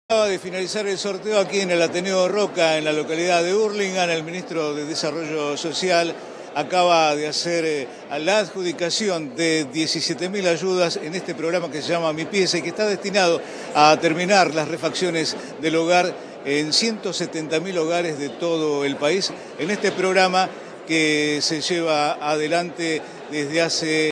Acaba de finalizar el sorteo aquí en el Ateneo Roca, en la localidad de Hurlingham. El ministro de Desarrollo Social acaba de hacer la adjudicación de 17.000 ayudas en este programa que se llama Mi Pieza y que está destinado a terminar las refacciones del hogar en 170.000 hogares de todo el país. En este programa que se lleva adelante desde hace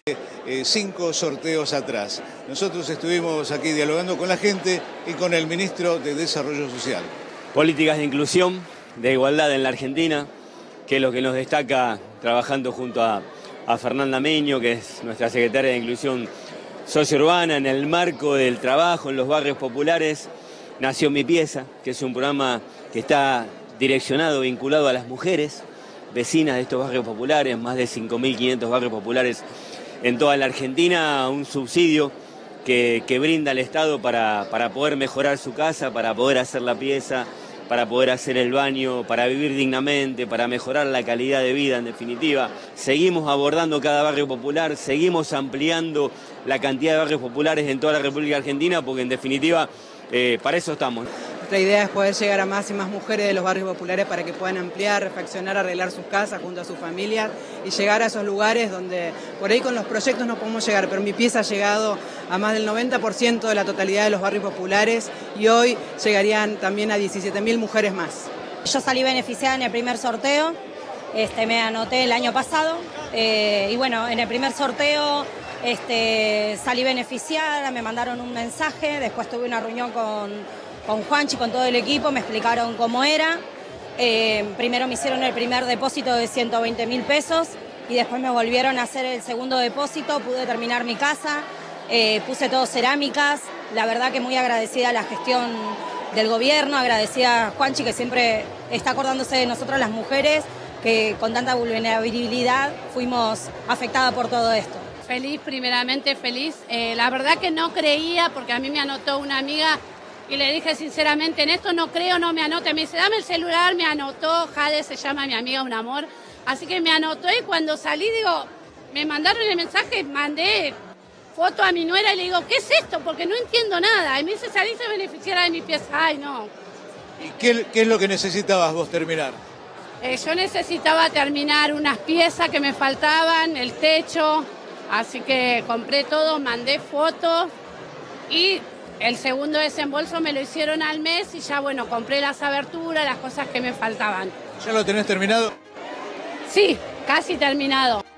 5 sorteos atrás. Nosotros estuvimos aquí dialogando con la gente y con el ministro de Desarrollo Social. Políticas de inclusión, de igualdad en la Argentina, que es lo que nos destaca trabajando junto a Fernanda Meño, que es nuestra secretaria de Inclusión Sociourbana. En el marco del trabajo en los barrios populares nació Mi Pieza, que es un programa que está direccionado, vinculado a las mujeres vecinas de estos barrios populares, más de 5.500 barrios populares en toda la Argentina, un subsidio que brinda el Estado para poder mejorar su casa, para poder hacer la pieza, para poder hacer el baño, para vivir dignamente, para mejorar la calidad de vida, en definitiva. Seguimos abordando cada barrio popular, seguimos ampliando la cantidad de barrios populares en toda la República Argentina, porque en definitiva para eso estamos. Nuestra idea es poder llegar a más y más mujeres de los barrios populares para que puedan ampliar, refaccionar, arreglar sus casas junto a sus familias y llegar a esos lugares donde por ahí con los proyectos no podemos llegar, pero Mi Pieza ha llegado a más del 90% de la totalidad de los barrios populares y hoy llegarían también a 17.000 mujeres más. Yo salí beneficiada en el primer sorteo, me anoté el año pasado y bueno, en el primer sorteo salí beneficiada, me mandaron un mensaje, después tuve una reunión con Juanchi, con todo el equipo, me explicaron cómo era. Primero me hicieron el primer depósito de 120.000 pesos y después me volvieron a hacer el segundo depósito, pude terminar mi casa, puse todo cerámicas. La verdad que muy agradecida a la gestión del gobierno, agradecida a Juanchi que siempre está acordándose de nosotros las mujeres, que con tanta vulnerabilidad fuimos afectadas por todo esto. Feliz, primeramente feliz. La verdad que no creía, porque a mí me anotó una amiga y le dije sinceramente, en esto no creo, no me anote. Me dice, dame el celular, me anotó, Jade se llama mi amiga, un amor. Así que me anotó y cuando salí, digo, me mandaron el mensaje, mandé foto a mi nuera y le digo, ¿qué es esto? Porque no entiendo nada. Y me dice, salí se beneficiara de Mi Pieza. Ay, no. ¿Y qué es lo que necesitabas vos terminar? Yo necesitaba terminar unas piezas que me faltaban, el techo, así que compré todo, mandé fotos y el segundo desembolso me lo hicieron al mes y ya, bueno, compré las aberturas, las cosas que me faltaban. ¿Ya lo tenés terminado? Sí, casi terminado.